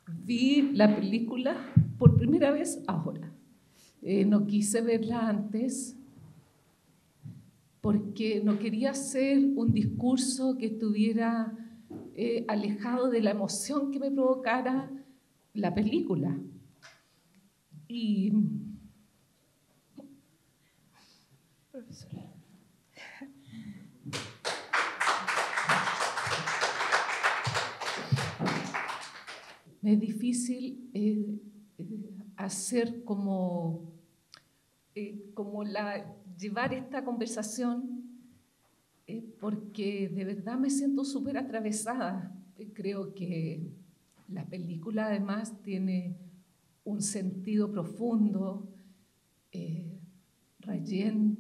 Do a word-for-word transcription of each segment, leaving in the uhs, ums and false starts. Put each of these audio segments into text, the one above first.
vi la película por primera vez ahora. Eh, no quise verla antes porque no quería hacer un discurso que estuviera eh, alejado de la emoción que me provocara la película. Y... Profesora. Me es difícil eh, eh, hacer como, eh, como la, llevar esta conversación eh, porque de verdad me siento súper atravesada. Eh, creo que la película además tiene un sentido profundo. Eh, Rayen,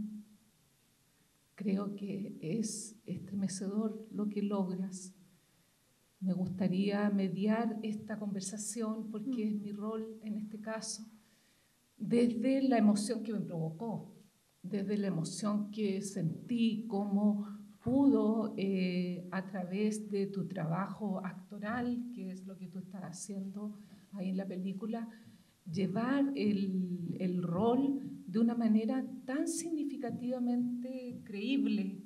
creo que es estremecedor lo que logras. Me gustaría mediar esta conversación porque es mi rol en este caso, desde la emoción que me provocó, desde la emoción que sentí, cómo pudo eh, a través de tu trabajo actoral, que es lo que tú estás haciendo ahí en la película, llevar el, el rol de una manera tan significativamente creíble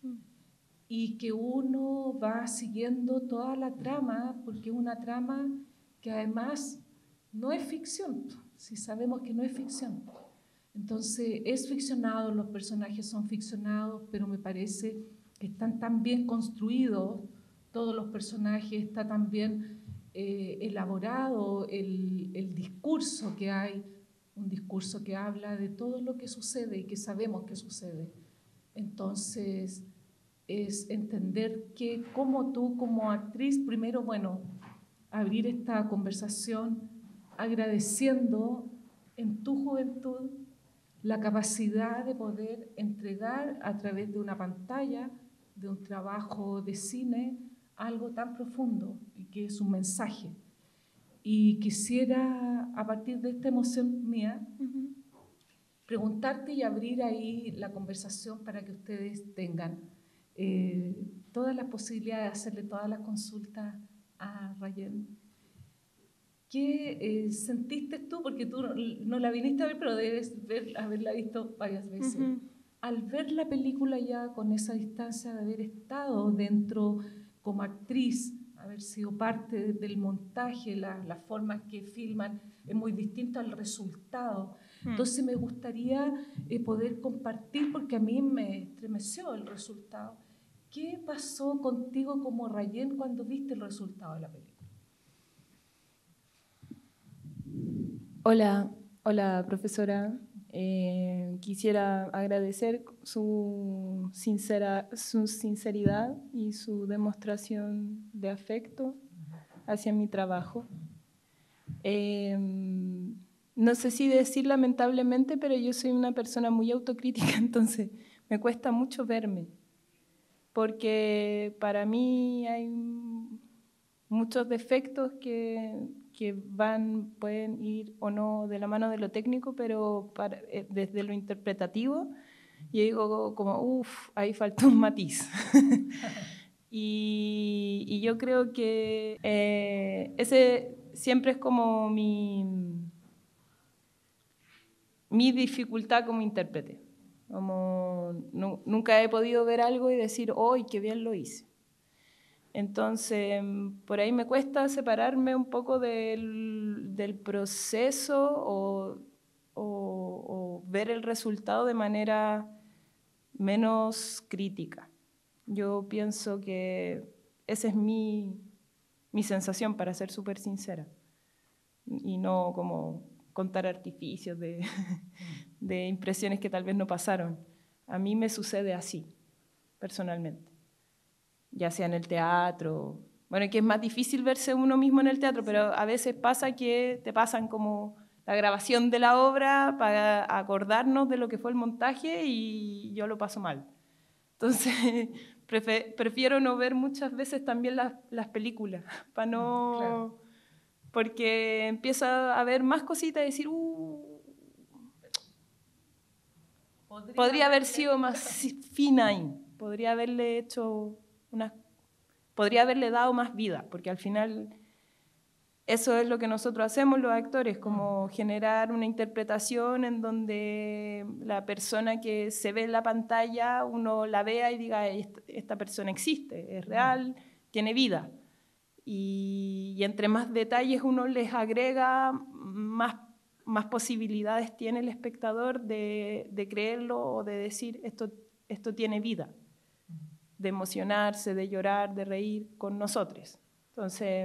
y que uno va siguiendo toda la trama, porque es una trama que además no es ficción, si sabemos que no es ficción. Entonces es ficcionado, los personajes son ficcionados, pero me parece que están tan bien construidos, todos los personajes, está tan bien eh, elaborado el, el discurso que hay, un discurso que habla de todo lo que sucede y que sabemos que sucede. Entonces es entender que como tú, como actriz, primero, bueno, abrir esta conversación agradeciendo en tu juventud la capacidad de poder entregar a través de una pantalla, de un trabajo de cine, algo tan profundo y que es un mensaje. Y quisiera, a partir de esta emoción mía, uh-huh, preguntarte y abrir ahí la conversación para que ustedes tengan eh, todas las posibilidades de hacerle todas las consultas a Rayen. ¿Qué eh, sentiste tú? Porque tú no, no la viniste a ver, pero debes ver, haberla visto varias veces. Uh-huh. Al ver la película ya con esa distancia de haber estado dentro como actriz, haber sido parte del montaje, la, las formas que filman, es muy distinto al resultado. Uh-huh. Entonces me gustaría eh, poder compartir, porque a mí me estremeció el resultado. ¿Qué pasó contigo como Rayen cuando viste el resultado de la película? Hola, hola profesora. Eh, quisiera agradecer su, sincera, su sinceridad y su demostración de afecto hacia mi trabajo. Eh, no sé si decir lamentablemente, pero yo soy una persona muy autocrítica, entonces me cuesta mucho verme, porque para mí hay muchos defectos que, que van, pueden ir o no de la mano de lo técnico, pero para, eh, desde lo interpretativo, yo digo como, uff, ahí falta un matiz. y, y yo creo que eh, ese siempre es como mi, mi dificultad como intérprete. Como no, nunca he podido ver algo y decir, ¡ay, qué bien lo hice! Entonces, por ahí me cuesta separarme un poco del, del proceso o, o, o ver el resultado de manera menos crítica. Yo pienso que esa es mi, mi sensación, para ser súper sincera, y no como contar artificios de, de impresiones que tal vez no pasaron. A mí me sucede así, personalmente. Ya sea en el teatro, bueno, que es más difícil verse uno mismo en el teatro, pero a veces pasa que te pasan como la grabación de la obra para acordarnos de lo que fue el montaje y yo lo paso mal. Entonces, prefiero no ver muchas veces también las, las películas, para no... Claro. Porque empieza a ver más cositas y decir, uh, podría, podría haber sido más fina ahí, podría haberle hecho... Una, podría haberle dado más vida, porque al final eso es lo que nosotros hacemos los actores, como generar una interpretación en donde la persona que se ve en la pantalla, uno la vea y diga, esta persona existe, es real, tiene vida. Y, y entre más detalles uno les agrega, más, más posibilidades tiene el espectador de, de creerlo o de decir, esto, esto tiene vida, de emocionarse, de llorar, de reír con nosotros. Entonces,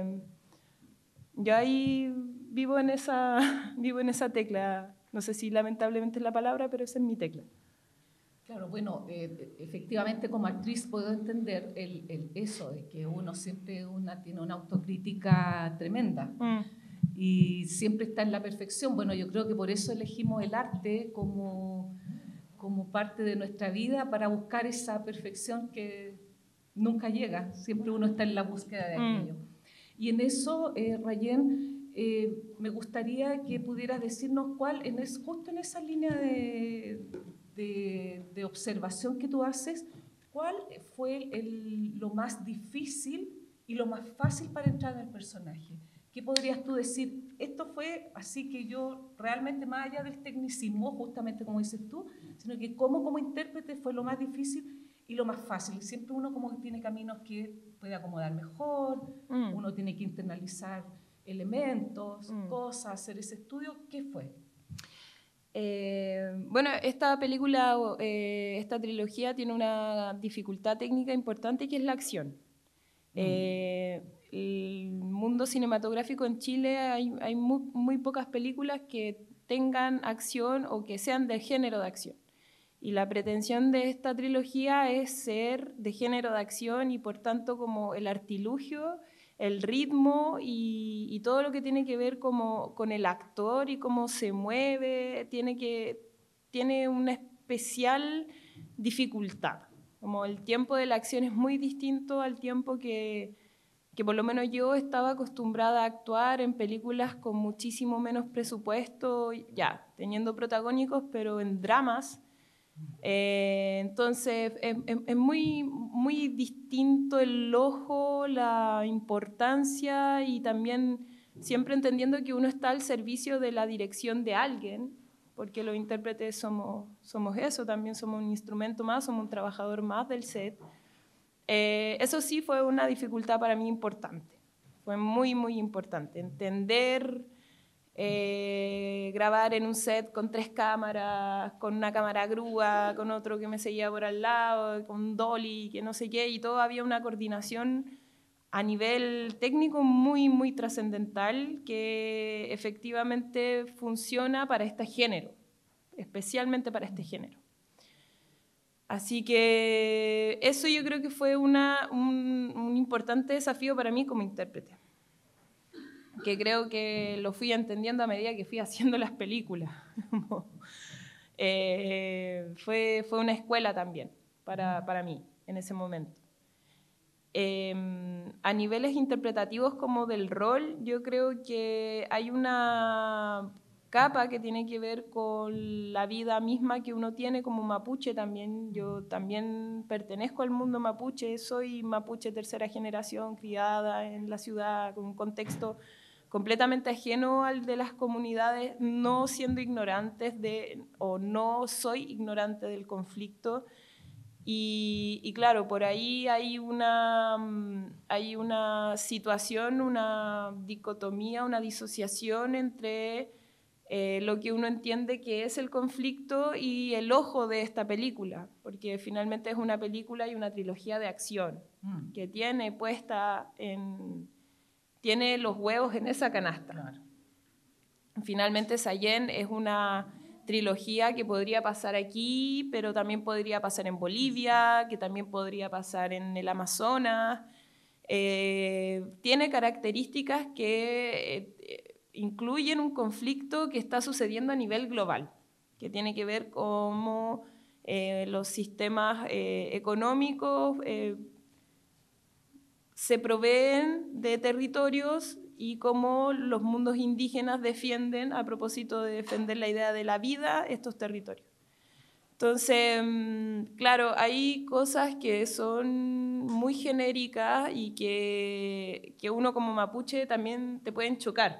yo ahí vivo en esa, vivo en esa tecla. No sé si lamentablemente es la palabra, pero esa es mi tecla. Claro, bueno, eh, efectivamente como actriz puedo entender el, el eso, de que uno siempre una, tiene una autocrítica tremenda mm. y siempre está en la perfección. Bueno, yo creo que por eso elegimos el arte como, como parte de nuestra vida, para buscar esa perfección que nunca llega. Siempre uno está en la búsqueda de aquello. Mm. Y en eso, eh, Rayén, eh, me gustaría que pudieras decirnos cuál, en es, justo en esa línea de... De, de observación que tú haces, ¿cuál fue el, lo más difícil y lo más fácil para entrar en el personaje? ¿Qué podrías tú decir? Esto fue así que yo realmente, más allá del tecnicismo, justamente como dices tú, sino que cómo como intérprete fue lo más difícil y lo más fácil. Siempre uno como que tiene caminos que puede acomodar mejor, mm. uno tiene que internalizar elementos, mm. cosas, hacer ese estudio. ¿Qué fue? Eh, bueno, esta película, eh, esta trilogía tiene una dificultad técnica importante, que es la acción. Mm. Eh, el mundo cinematográfico en Chile hay, hay muy, muy pocas películas que tengan acción o que sean de género de acción. Y la pretensión de esta trilogía es ser de género de acción y por tanto como el artilugio, el ritmo y, y todo lo que tiene que ver como, con el actor y cómo se mueve, tiene, que, tiene una especial dificultad. Como el tiempo de la acción es muy distinto al tiempo que, que por lo menos yo estaba acostumbrada a actuar en películas con muchísimo menos presupuesto, ya, teniendo protagónicos, pero en dramas. Eh, entonces es, es, es muy, muy distinto el ojo, la importancia y también siempre entendiendo que uno está al servicio de la dirección de alguien, porque los intérpretes somos, somos eso, también somos un instrumento más, somos un trabajador más del set. Eh, eso sí fue una dificultad para mí importante, fue muy, muy importante, entender... Eh, grabar en un set con tres cámaras, con una cámara grúa, con otro que me seguía por al lado, con un dolly, que no sé qué, y todo había una coordinación a nivel técnico muy, muy trascendental que efectivamente funciona para este género, especialmente para este género. Así que eso yo creo que fue una, un, un importante desafío para mí como intérprete, que creo que lo fui entendiendo a medida que fui haciendo las películas. eh, fue, fue una escuela también para, para mí en ese momento. Eh, a niveles interpretativos como del rol, yo creo que hay una capa que tiene que ver con la vida misma que uno tiene como mapuche también. Yo también pertenezco al mundo mapuche, soy mapuche tercera generación, criada en la ciudad, con un contexto completamente ajeno al de las comunidades, no siendo ignorantes de, o no soy ignorante del conflicto. Y, y claro, por ahí hay una, hay una situación, una dicotomía, una disociación entre eh, lo que uno entiende que es el conflicto y el ojo de esta película, porque finalmente es una película y una trilogía de acción mm. que tiene puesta en... tiene los huevos en esa canasta. Claro. Finalmente, Sayén es una trilogía que podría pasar aquí, pero también podría pasar en Bolivia, que también podría pasar en el Amazonas. Eh, tiene características que eh, incluyen un conflicto que está sucediendo a nivel global, que tiene que ver con cómo eh, los sistemas eh, económicos eh, se proveen de territorios y cómo los mundos indígenas defienden, a propósito de defender la idea de la vida, estos territorios. Entonces, claro, hay cosas que son muy genéricas y que, que uno como mapuche también te pueden chocar.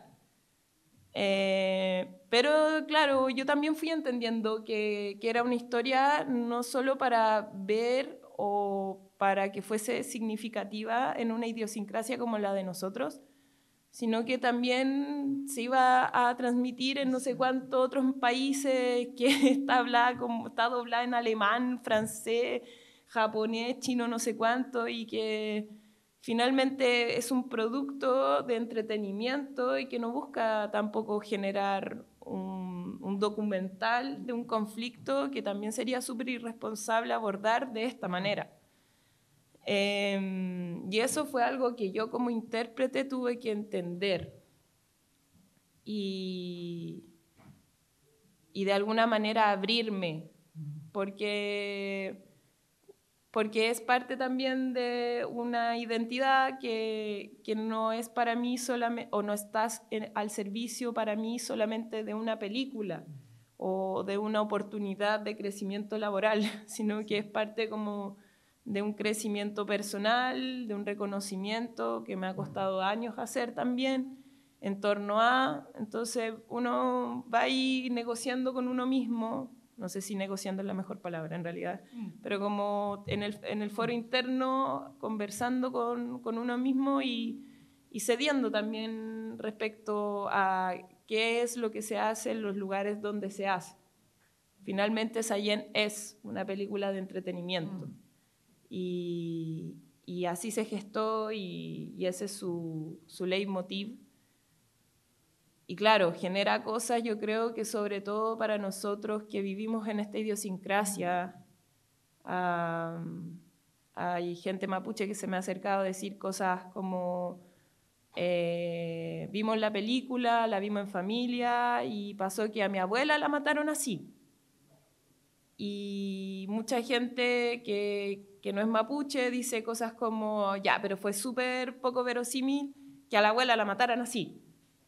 Eh, pero claro, yo también fui entendiendo que, que era una historia no solo para ver o para que fuese significativa en una idiosincrasia como la de nosotros, sino que también se iba a transmitir en no sé cuántos otros países, que está, hablada como, está doblada en alemán, francés, japonés, chino, no sé cuánto, y que finalmente es un producto de entretenimiento y que no busca tampoco generar un, un documental de un conflicto que también sería súper irresponsable abordar de esta manera. Eh, y eso fue algo que yo como intérprete tuve que entender y, y de alguna manera abrirme, porque, porque es parte también de una identidad que, que no es para mí solamente, o no estás en, al servicio para mí solamente de una película o de una oportunidad de crecimiento laboral, sino que es parte como de un crecimiento personal, de un reconocimiento que me ha costado años hacer también, en torno a, entonces uno va ahí negociando con uno mismo, no sé si negociando es la mejor palabra en realidad, pero como en el, en el foro interno, conversando con, con uno mismo y, y cediendo también respecto a qué es lo que se hace en los lugares donde se hace. Finalmente, Sayen es una película de entretenimiento. Mm. Y, y así se gestó y, y ese es su, su leitmotiv. Y claro, genera cosas, yo creo que sobre todo para nosotros que vivimos en esta idiosincrasia, um, hay gente mapuche que se me ha acercado a decir cosas como eh, vimos la película, la vimos en familia y pasó que a mi abuela la mataron así. Y mucha gente que, que no es mapuche dice cosas como, ya, pero fue súper poco verosímil que a la abuela la mataran así.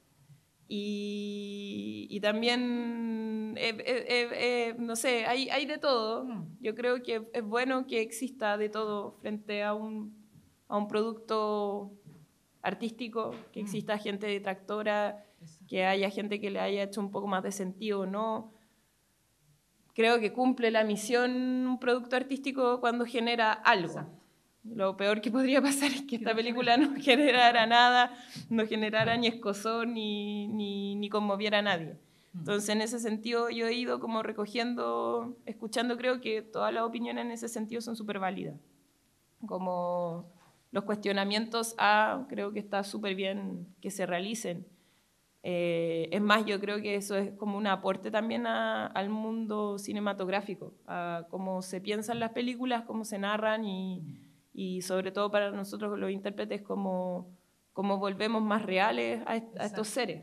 Y, y también, eh, eh, eh, eh, no sé, hay, hay de todo. Yo creo que es bueno que exista de todo frente a un, a un producto artístico, que exista gente detractora, que haya gente que le haya hecho un poco más de sentido o no. Creo que cumple la misión un producto artístico cuando genera algo. Exacto. Lo peor que podría pasar es que esta película no generara nada, no generara ni escozor ni, ni, ni conmoviera a nadie. Entonces, en ese sentido, yo he ido como recogiendo, escuchando, creo que todas las opiniones en ese sentido son súper válidas. Como los cuestionamientos a, creo que está súper bien que se realicen. Eh, es más, yo creo que eso es como un aporte también a, al mundo cinematográfico, a cómo se piensan las películas, cómo se narran y, y sobre todo para nosotros los intérpretes, cómo, cómo volvemos más reales a, est a estos seres.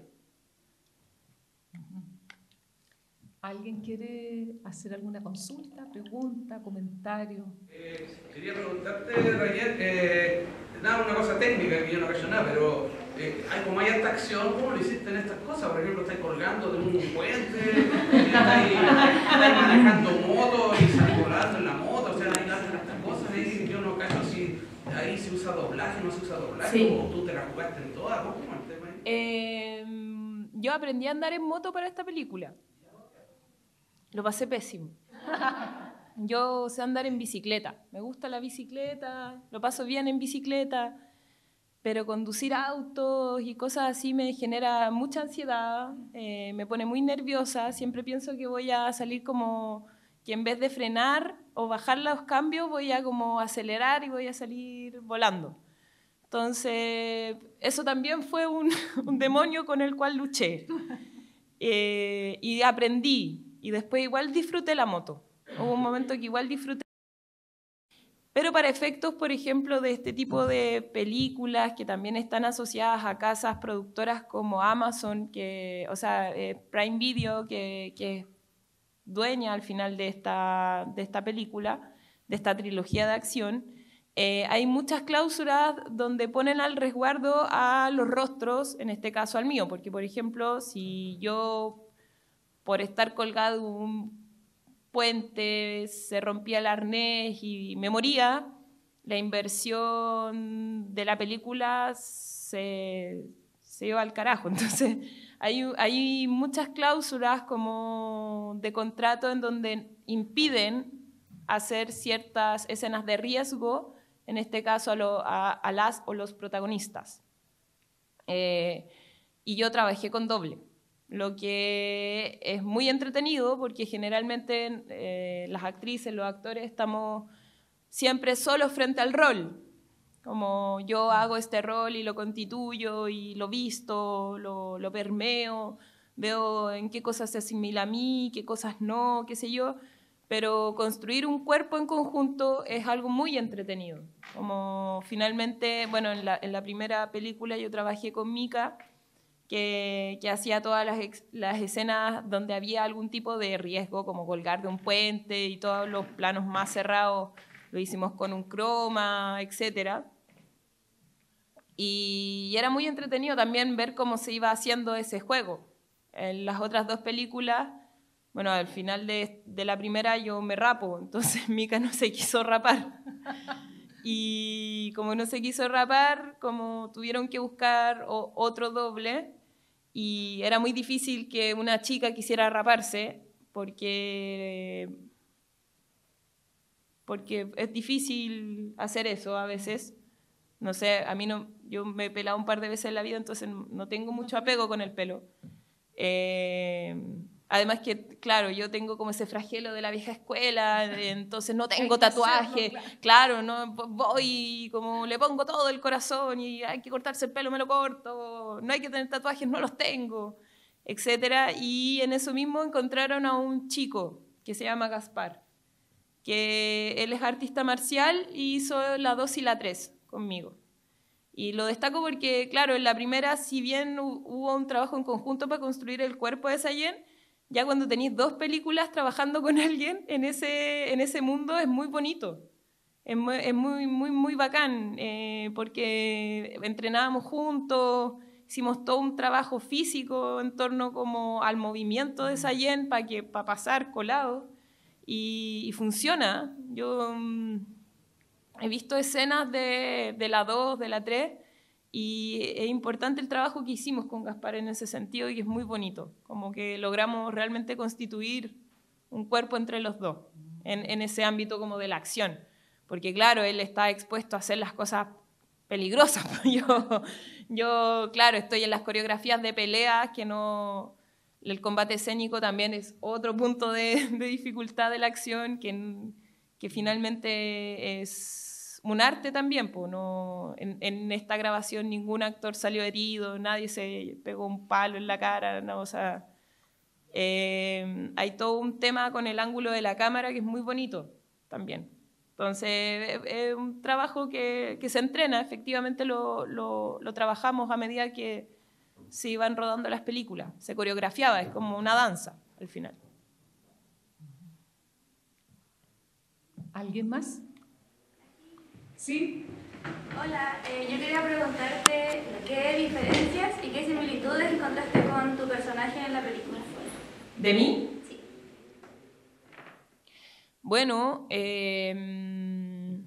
¿Alguien quiere hacer alguna consulta, pregunta, comentario? Eh, quería preguntarte, Rayer, eh, nada, una cosa técnica que yo no cacho nada, pero eh, hay como hay esta acción, ¿cómo lo hiciste en estas cosas? Por ejemplo, estáis colgando de un puente, estáis, estáis manejando moto y salís volando en la moto, o sea, hay estas cosas ahí que yo no cacho si ahí se usa doblaje, no se usa doblaje, sí. O tú te la jugaste en todas, ¿cómo es el tema ahí? Eh, yo aprendí a andar en moto para esta película. Lo pasé pésimo. Yo sé andar en bicicleta. Me gusta la bicicleta, lo paso bien en bicicleta, pero conducir autos y cosas así me genera mucha ansiedad, eh, me pone muy nerviosa. Siempre pienso que voy a salir como que en vez de frenar o bajar los cambios, voy a como acelerar y voy a salir volando. Entonces, eso también fue un, un demonio con el cual luché. Eh, y aprendí. Y después igual disfruté la moto. Hubo un momento que igual disfruté. Pero para efectos, por ejemplo, de este tipo de películas que también están asociadas a casas productoras como Amazon, que, o sea, eh, Prime Video, que, que es dueña al final de esta, de esta película, de esta trilogía de acción, eh, hay muchas cláusulas donde ponen al resguardo a los rostros, en este caso al mío, porque, por ejemplo, si yo, por estar colgado un puentes, se rompía el arnés y me moría, la inversión de la película se, se iba al carajo. Entonces hay, hay muchas cláusulas como de contrato en donde impiden hacer ciertas escenas de riesgo, en este caso a, lo, a, a las o los protagonistas. Eh, y yo trabajé con doble, lo que es muy entretenido porque generalmente eh, las actrices, los actores estamos siempre solos frente al rol, como yo hago este rol y lo constituyo y lo visto, lo, lo permeo, veo en qué cosas se asimila a mí, qué cosas no, qué sé yo, pero construir un cuerpo en conjunto es algo muy entretenido. Como finalmente, bueno, en la, en la primera película yo trabajé con Mika, que, que hacía todas las, las escenas donde había algún tipo de riesgo, como colgar de un puente, y todos los planos más cerrados lo hicimos con un croma, etcétera. Y era muy entretenido también ver cómo se iba haciendo ese juego. En las otras dos películas, bueno, al final de, de la primera yo me rapo, entonces Mika no se quiso rapar. Y como no se quiso rapar, como tuvieron que buscar o, otro doble, y era muy difícil que una chica quisiera raparse, porque, porque es difícil hacer eso a veces. No sé, a mí no, yo me he pelado un par de veces en la vida, entonces no tengo mucho apego con el pelo. Eh, además que, claro, yo tengo como ese flagelo de la vieja escuela, entonces no tengo tatuaje, claro, no voy como le pongo todo el corazón y hay que cortarse el pelo, me lo corto, no hay que tener tatuajes, no los tengo, etcétera. Y en eso mismo encontraron a un chico que se llama Gaspar, que él es artista marcial y hizo la dos y la tres conmigo. Y lo destaco porque, claro, en la primera, si bien hubo un trabajo en conjunto para construir el cuerpo de Sayen, ya cuando tenéis dos películas trabajando con alguien en ese, en ese mundo es muy bonito. Es muy, es muy, muy, muy bacán, eh, porque entrenábamos juntos, hicimos todo un trabajo físico en torno como al movimiento de Sayen para que, para pasar colado, y, y funciona. Yo... He visto escenas de, de la dos, de la tres, y es importante el trabajo que hicimos con Gaspar en ese sentido, y es muy bonito, como que logramos realmente constituir un cuerpo entre los dos, en, en ese ámbito como de la acción, porque claro, él está expuesto a hacer las cosas peligrosas. Yo, yo claro, estoy en las coreografías de peleas, que no... El combate escénico también es otro punto de, de dificultad de la acción, que, que finalmente es un arte también, pues no, en, en esta grabación ningún actor salió herido, nadie se pegó un palo en la cara, no, o sea, eh, hay todo un tema con el ángulo de la cámara que es muy bonito también. Entonces, es, es un trabajo que, que se entrena, efectivamente lo, lo, lo trabajamos a medida que se iban rodando las películas, se coreografiaba, es como una danza al final. ¿Alguien más? ¿Sí? Hola, eh, yo quería preguntarte qué diferencias y qué similitudes encontraste con tu personaje en la película. ¿De mí? Sí. Bueno, eh,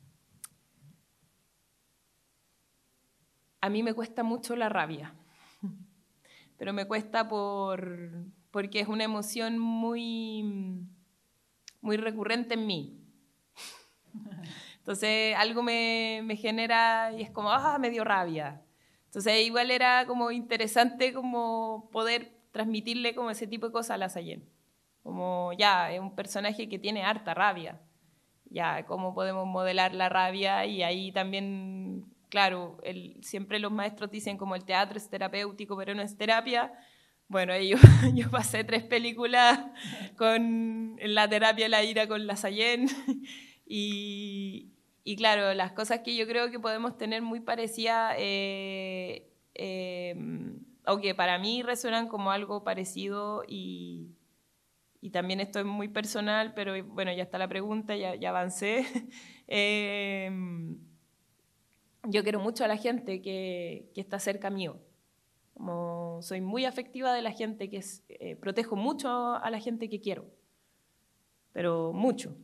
a mí me cuesta mucho la rabia, pero me cuesta por, porque es una emoción muy, muy recurrente en mí. Entonces algo me, me genera y es como, ah, me dio rabia. Entonces igual era como interesante como poder transmitirle como ese tipo de cosas a la Sayen. Como ya, es un personaje que tiene harta rabia. Ya, cómo podemos modelar la rabia, y ahí también, claro, el, siempre los maestros dicen como el teatro es terapéutico, pero no es terapia. Bueno, yo, yo pasé tres películas con la terapia de la ira con la Sayen. Y, y claro, las cosas que yo creo que podemos tener muy parecidas, eh, eh, aunque para mí resuenan como algo parecido, y, y también esto es muy personal, pero bueno, ya está la pregunta, ya, ya avancé. eh, yo quiero mucho a la gente que, que está cerca mío. Como soy muy afectiva de la gente, que es, eh, protejo mucho a la gente que quiero. pero mucho.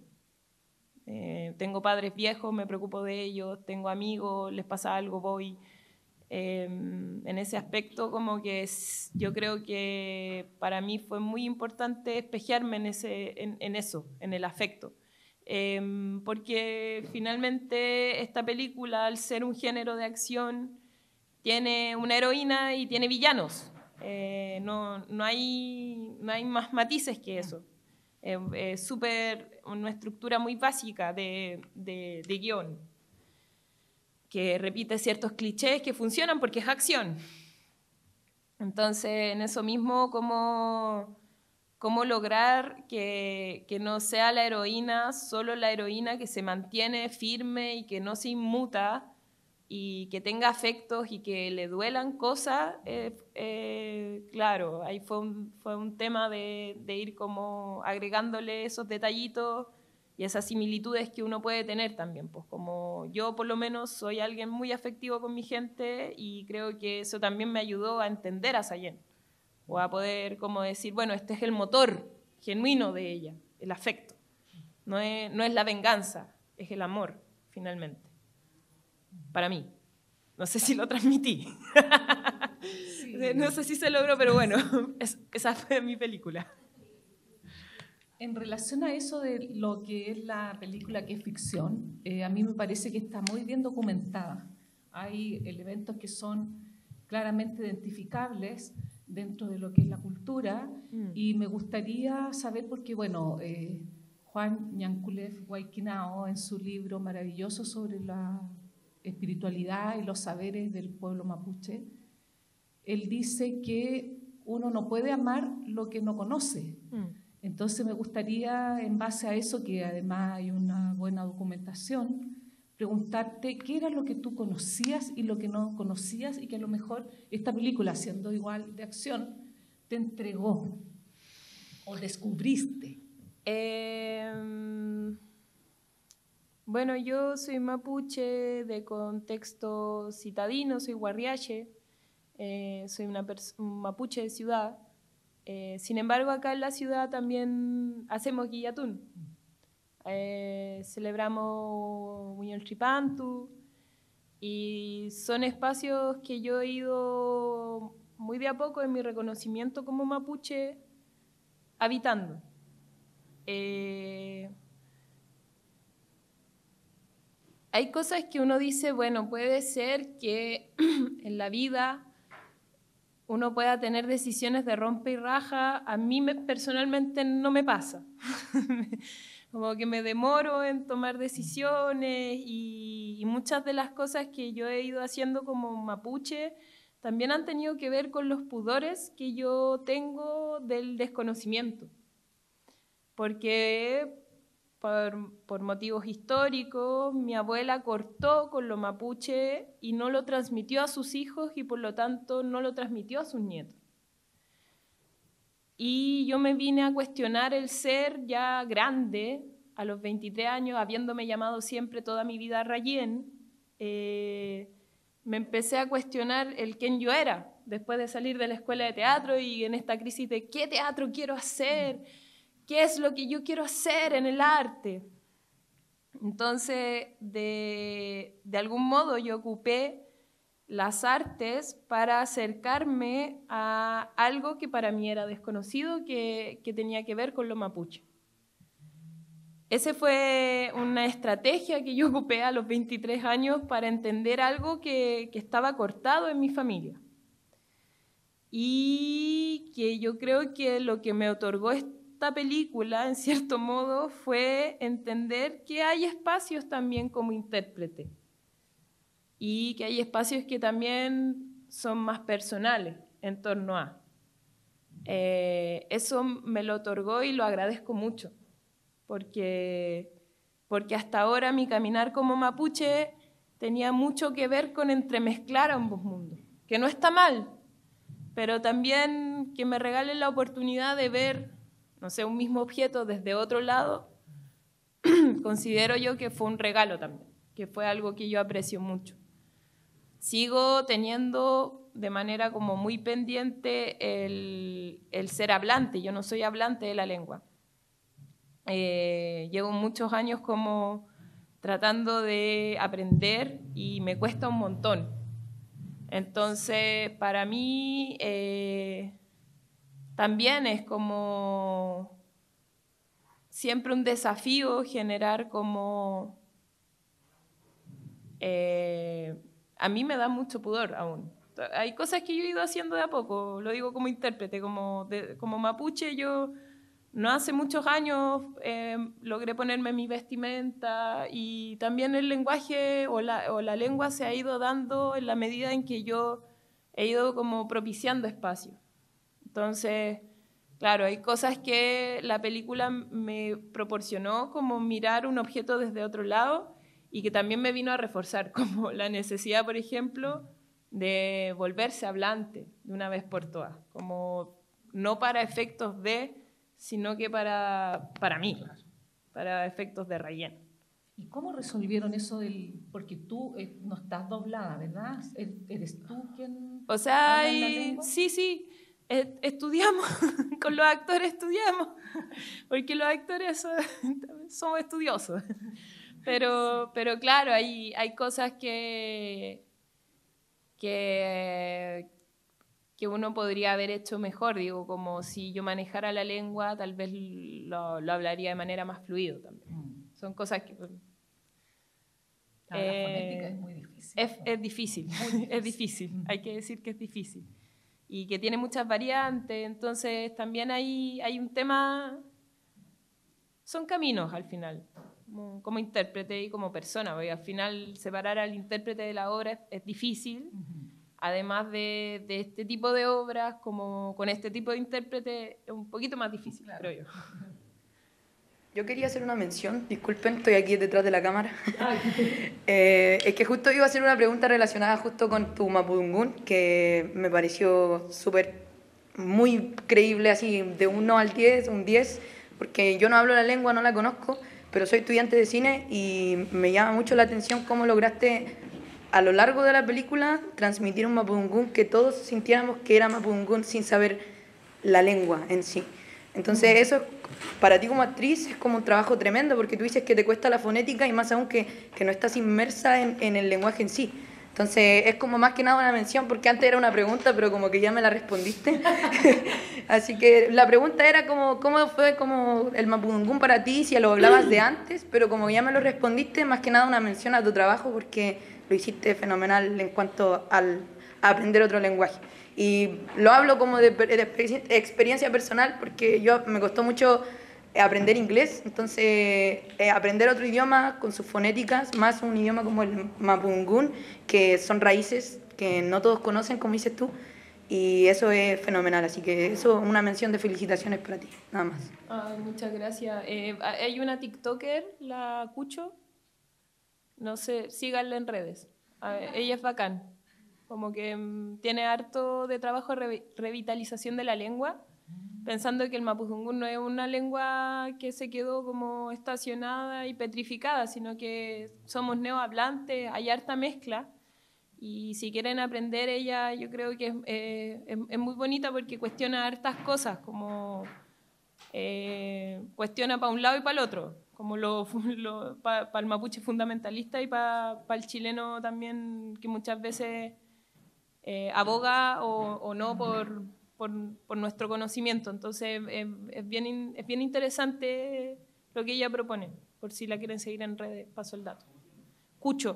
Eh, tengo padres viejos, me preocupo de ellos, tengo amigos, les pasa algo, voy. Eh, en ese aspecto, como que es, yo creo que para mí fue muy importante espejearme en, ese, en, en eso, en el afecto. Eh, porque finalmente esta película, al ser un género de acción, tiene una heroína y tiene villanos. Eh, no, no, hay, no hay más matices que eso. Es eh, súper, una estructura muy básica de, de, de guión, que repite ciertos clichés que funcionan porque es acción. Entonces, en eso mismo, cómo, cómo lograr que, que no sea la heroína, solo la heroína que se mantiene firme y que no se inmuta, y que tenga afectos y que le duelan cosas, eh, eh, claro, ahí fue un, fue un tema de, de ir como agregándole esos detallitos y esas similitudes que uno puede tener también. Pues como yo por lo menos soy alguien muy afectivo con mi gente y creo que eso también me ayudó a entender a Sayen, o a poder como decir, bueno, este es el motor genuino de ella, el afecto. No es, no es la venganza, es el amor, finalmente. Para mí. No sé si lo transmití. Sí. No sé si se logró, pero bueno, es, esa fue mi película. En relación a eso de lo que es la película que es ficción, eh, a mí me parece que está muy bien documentada. Hay elementos que son claramente identificables dentro de lo que es la cultura, mm. y me gustaría saber, porque bueno, eh, Juan Ñanculef Guayquinao, en su libro maravilloso sobre la espiritualidad y los saberes del pueblo mapuche, él dice que uno no puede amar lo que no conoce. Mm. Entonces me gustaría, en base a eso, que además hay una buena documentación, preguntarte qué era lo que tú conocías y lo que no conocías, y que a lo mejor esta película, siendo igual de acción, te entregó o descubriste. Eh... Bueno, yo soy mapuche de contexto citadino, soy guarriache, eh, soy una un mapuche de ciudad. Eh, sin embargo, acá en la ciudad también hacemos guillatún. Eh, celebramos Huiñoltripantu, y son espacios que yo he ido muy de a poco en mi reconocimiento como mapuche habitando. Eh, Hay cosas que uno dice, bueno, puede ser que en la vida uno pueda tener decisiones de rompe y raja. A mí me, personalmente no me pasa. Como que me demoro en tomar decisiones, y, y muchas de las cosas que yo he ido haciendo como mapuche también han tenido que ver con los pudores que yo tengo del desconocimiento. Porque Por, por motivos históricos, mi abuela cortó con lo mapuche y no lo transmitió a sus hijos, y por lo tanto no lo transmitió a sus nietos. Y yo me vine a cuestionar el ser ya grande, a los veintitrés años, habiéndome llamado siempre toda mi vida Rayén, eh, me empecé a cuestionar el quién yo era, después de salir de la escuela de teatro y en esta crisis de qué teatro quiero hacer, ¿qué es lo que yo quiero hacer en el arte? Entonces, de, de algún modo yo ocupé las artes para acercarme a algo que para mí era desconocido, que, que tenía que ver con lo mapuche. Esa fue una estrategia que yo ocupé a los veintitrés años para entender algo que, que estaba cortado en mi familia. Y que yo creo que lo que me otorgó esta película, en cierto modo, fue entender que hay espacios también como intérprete, y que hay espacios que también son más personales en torno a. Eh, eso me lo otorgó y lo agradezco mucho, porque, porque hasta ahora mi caminar como mapuche tenía mucho que ver con entremezclar ambos mundos, que no está mal, pero también que me regalen la oportunidad de ver, no sé, un mismo objeto desde otro lado. Considero yo que fue un regalo también, que fue algo que yo aprecio mucho. Sigo teniendo de manera como muy pendiente el, el ser hablante. Yo no soy hablante de la lengua. Eh, llevo muchos años como tratando de aprender y me cuesta un montón. Entonces, para mí eh, también es como siempre un desafío generar como... Eh, a mí me da mucho pudor aún. Hay cosas que yo he ido haciendo de a poco, lo digo como intérprete, como, de, como mapuche. Yo no hace muchos años eh, logré ponerme mi vestimenta, y también el lenguaje o la, o la lengua se ha ido dando en la medida en que yo he ido como propiciando espacio. Entonces, claro, hay cosas que la película me proporcionó, como mirar un objeto desde otro lado, y que también me vino a reforzar, como la necesidad, por ejemplo, de volverse hablante de una vez por todas, como no para efectos de, sino que para, para mí, para efectos de relleno. ¿Y cómo resolvieron eso del...? Porque tú eh, no estás doblada, ¿verdad? ¿Eres tú quien O sea, habla en la hay, lengua? sí, sí, estudiamos, con los actores estudiamos, porque los actores son, somos estudiosos. Pero, pero claro, hay, hay cosas que, que, que uno podría haber hecho mejor. Digo, como si yo manejara la lengua, tal vez lo, lo hablaría de manera más fluida también. Mm. Son cosas que... Claro, eh, la fonética es muy difícil. Es, es difícil, muy difícil. Es difícil, mm. Hay que decir que es difícil. Y que tiene muchas variantes, entonces también hay, hay un tema... Son caminos al final. Como, como intérprete y como persona, porque al final separar al intérprete de la obra es, es difícil, uh-huh. Además de, de este tipo de obras, como con este tipo de intérprete, es un poquito más difícil, claro. Creo yo. Yo quería hacer una mención, disculpen, estoy aquí detrás de la cámara. eh, es que justo iba a hacer una pregunta relacionada justo con tu mapudungún, que me pareció súper, muy creíble, así de uno al diez, un diez, porque yo no hablo la lengua, no la conozco, pero soy estudiante de cine y me llama mucho la atención cómo lograste a lo largo de la película transmitir un mapudungún que todos sintiéramos que era mapudungún sin saber la lengua en sí. Entonces eso para ti como actriz es como un trabajo tremendo, porque tú dices que te cuesta la fonética y más aún que, que no estás inmersa en, en el lenguaje en sí. Entonces es como más que nada una mención, porque antes era una pregunta, pero como que ya me la respondiste. Así que la pregunta era como, ¿cómo fue como el mapudungún para ti? Si ya lo hablabas de antes, pero como ya me lo respondiste, más que nada una mención a tu trabajo, porque lo hiciste fenomenal en cuanto al, a aprender otro lenguaje. Y lo hablo como de, de experiencia personal, porque yo me costó mucho aprender inglés, entonces eh, aprender otro idioma con sus fonéticas, más un idioma como el mapudungún, que son raíces que no todos conocen, como dices tú, y eso es fenomenal, así que eso, una mención de felicitaciones para ti, nada más. Ay, muchas gracias. Eh, hay una TikToker, la Cucho, no sé, síganla en redes, ver, ella es bacán, como que um, tiene harto de trabajo de re revitalización de la lengua, pensando que el mapudungún no es una lengua que se quedó como estacionada y petrificada, sino que somos neohablantes, hay harta mezcla, y si quieren aprender ella, yo creo que es, eh, es, es muy bonita porque cuestiona hartas cosas, como eh, cuestiona para un lado y para el otro, como lo, lo, para pa el mapuche fundamentalista y para pa el chileno también, que muchas veces eh, aboga o, o no por... Por, por nuestro conocimiento. Entonces eh, es, bien, es bien interesante lo que ella propone, por si la quieren seguir en redes, paso el dato. Cucho,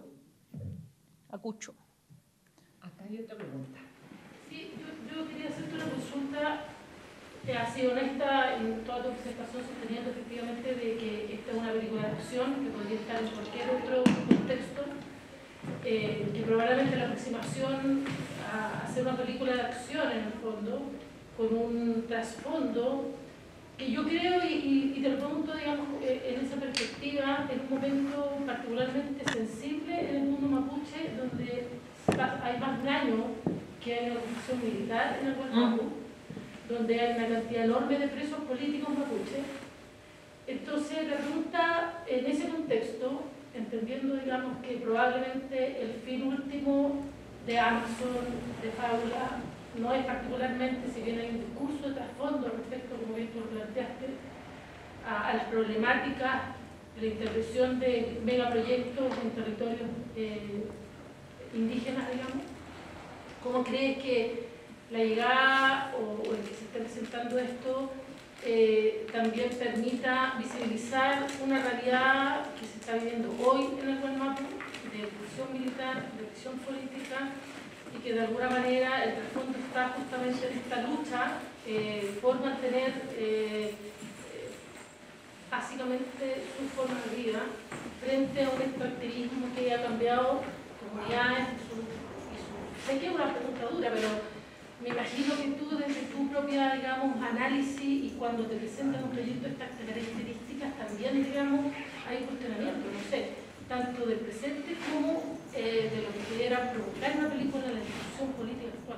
a Cucho. Acá hay otra pregunta. Sí, yo, yo quería hacerte una consulta. Te has sido honesta en toda tu presentación, sosteniendo efectivamente de que esta es una película de acción que podría estar en cualquier otro contexto, eh, que probablemente la aproximación a hacer una película de acción en el fondo, con un trasfondo que yo creo, y, y, y te lo pregunto, digamos, eh, en esa perspectiva, en un momento particularmente sensible en el mundo mapuche, donde hay más daño que hay en la ocupación militar en el Guanajuato, mm. donde hay una cantidad enorme de presos políticos mapuches. Entonces, la pregunta en ese contexto, entendiendo, digamos, que probablemente el fin último de Amazon, de Fábula, no es particularmente, si bien hay un discurso de trasfondo respecto, como bien tú lo planteaste, a, a las problemáticas de la intervención de megaproyectos en territorios eh, indígenas, digamos? ¿Cómo crees que la llegada o, o el que se esté presentando esto eh, también permita visibilizar una realidad que se está viviendo hoy en el Gran Mapu, de represión militar, de represión política, y que de alguna manera el trasfondo está justamente en esta lucha eh, por mantener eh, eh, básicamente su forma de vida frente a un extractivismo que ha cambiado comunidades y su, y su... Sé que es una pregunta dura, pero me imagino que tú, desde tu propia, digamos, análisis y cuando te presentan un proyecto de estas características, también, digamos, hay un cuestionamiento, no sé, tanto del presente como eh, de lo que pudiera provocar una película en la discusión política actual.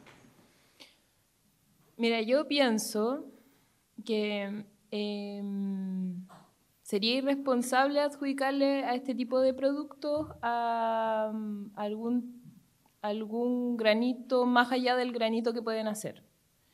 Mira, yo pienso que eh, sería irresponsable adjudicarle a este tipo de productos a, a algún algún granito más allá del granito que pueden hacer.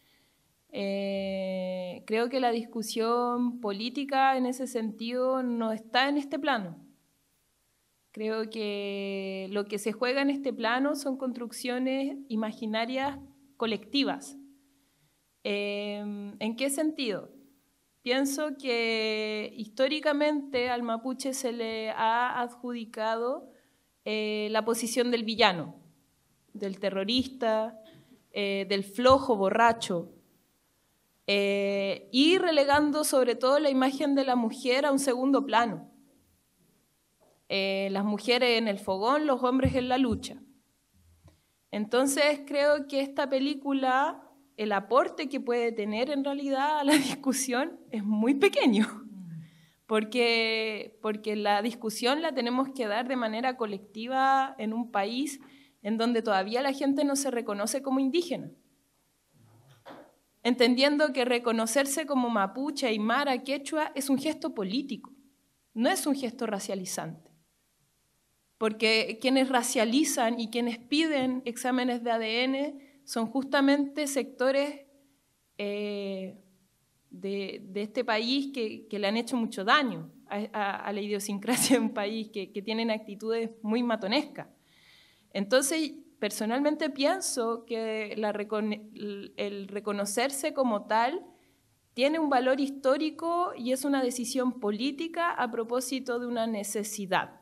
Eh, creo que la discusión política en ese sentido no está en este plano. Creo que lo que se juega en este plano son construcciones imaginarias colectivas. Eh, ¿En qué sentido? Pienso que históricamente al mapuche se le ha adjudicado eh, la posición del villano, del terrorista, eh, del flojo borracho, eh, y relegando sobre todo la imagen de la mujer a un segundo plano. Eh, las mujeres en el fogón, los hombres en la lucha. Entonces creo que esta película, el aporte que puede tener en realidad a la discusión es muy pequeño, porque, porque la discusión la tenemos que dar de manera colectiva en un país en donde todavía la gente no se reconoce como indígena, entendiendo que reconocerse como mapuche, aymara, quechua es un gesto político, no es un gesto racializante, porque quienes racializan y quienes piden exámenes de A D N son justamente sectores eh, de, de este país que, que le han hecho mucho daño a, a, a la idiosincrasia de un país, que, que tienen actitudes muy matonescas. Entonces, personalmente pienso que la recone- el reconocerse como tal tiene un valor histórico y es una decisión política a propósito de una necesidad.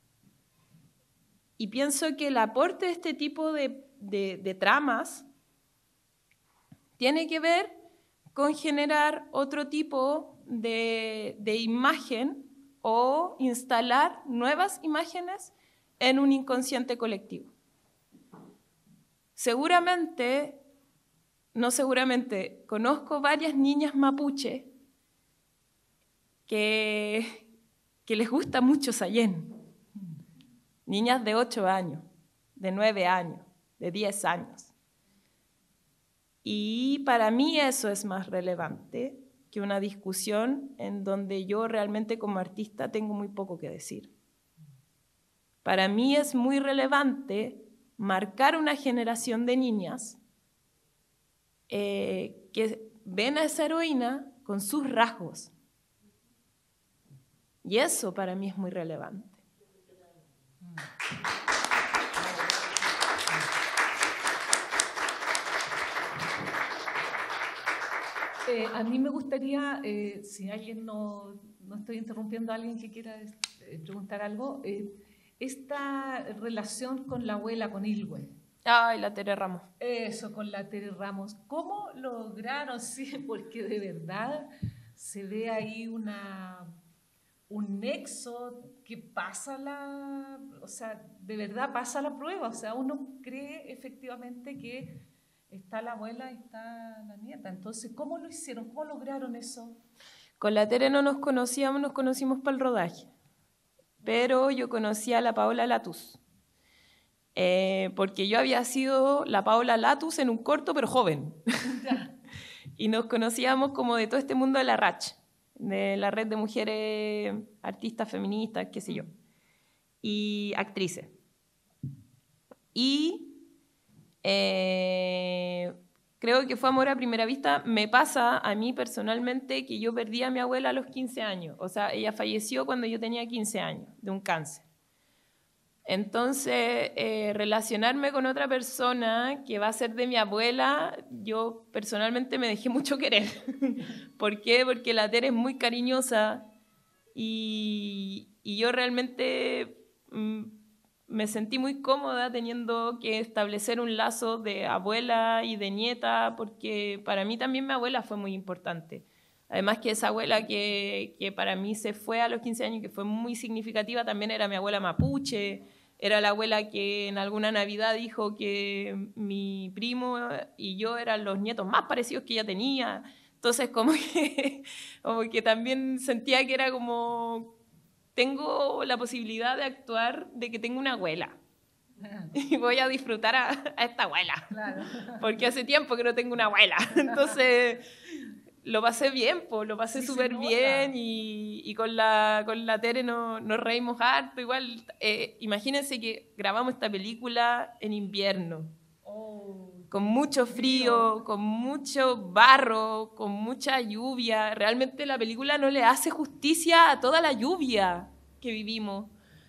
Y pienso que el aporte de este tipo de, de, de tramas tiene que ver con generar otro tipo de, de imagen o instalar nuevas imágenes en un inconsciente colectivo. Seguramente, no seguramente, conozco varias niñas mapuche que, que les gusta mucho Sayén. Niñas de ocho años, de nueve años, de diez años. Y para mí eso es más relevante que una discusión en donde yo realmente como artista tengo muy poco que decir. Para mí es muy relevante marcar una generación de niñas eh, que ven a esa heroína con sus rasgos. Y eso para mí es muy relevante. Eh, a mí me gustaría, eh, si alguien no, no estoy interrumpiendo a alguien que quiera eh, preguntar algo, eh, esta relación con la abuela, con Ilwe. Ay, la Tere Ramos. Eso, con la Tere Ramos. ¿Cómo lograron? Sí, porque de verdad se ve ahí una, un nexo que pasa la, o sea, de verdad pasa la prueba. O sea, uno cree efectivamente que está la abuela y está la nieta. Entonces, ¿cómo lo hicieron? ¿Cómo lograron eso? Con la Tere no nos conocíamos, nos conocimos para el rodaje. Pero yo conocí a la Paola Latus, eh, porque yo había sido la Paola Latus en un corto, pero joven. Y nos conocíamos como de todo este mundo de la R A C H, de la red de mujeres artistas feministas, qué sé yo, y actrices. Y eh, creo que fue amor a primera vista. Me pasa a mí personalmente que yo perdí a mi abuela a los quince años. O sea, ella falleció cuando yo tenía quince años, de un cáncer. Entonces, eh, relacionarme con otra persona que va a ser de mi abuela, yo personalmente me dejé mucho querer. ¿Por qué? Porque la Tere es muy cariñosa y, y yo realmente mm, me sentí muy cómoda teniendo que establecer un lazo de abuela y de nieta, porque para mí también mi abuela fue muy importante. Además que esa abuela que, que para mí se fue a los quince años, que fue muy significativa, también era mi abuela mapuche. Era la abuela que en alguna Navidad dijo que mi primo y yo eran los nietos más parecidos que ella tenía. Entonces, como que, como que también sentía que era como, tengo la posibilidad de actuar de que tengo una abuela. Y voy a disfrutar a, a esta abuela. Claro. Porque hace tiempo que no tengo una abuela. Entonces, lo pasé bien, pues, lo pasé súper sí bien y, y con, la, con la Tere nos, nos reímos harto. Igual, eh, imagínense que grabamos esta película en invierno, oh, con mucho frío, frío, con mucho barro, con mucha lluvia. Realmente la película no le hace justicia a toda la lluvia que vivimos,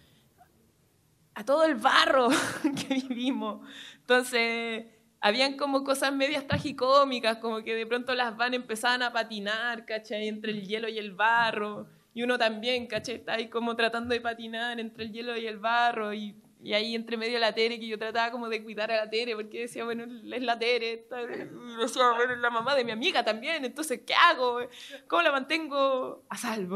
a todo el barro que vivimos. Entonces... habían como cosas medias tragicómicas, como que de pronto las van empezaban a patinar, ¿cachai? Entre el hielo y el barro. Y uno también, ¿cachai? Está ahí como tratando de patinar entre el hielo y el barro. Y, y ahí entre medio la Tere, que yo trataba como de cuidar a la Tere, porque decía, bueno, es la Tere. Está, y decía, bueno, es la mamá de mi amiga también, entonces, ¿qué hago? ¿Cómo la mantengo a salvo?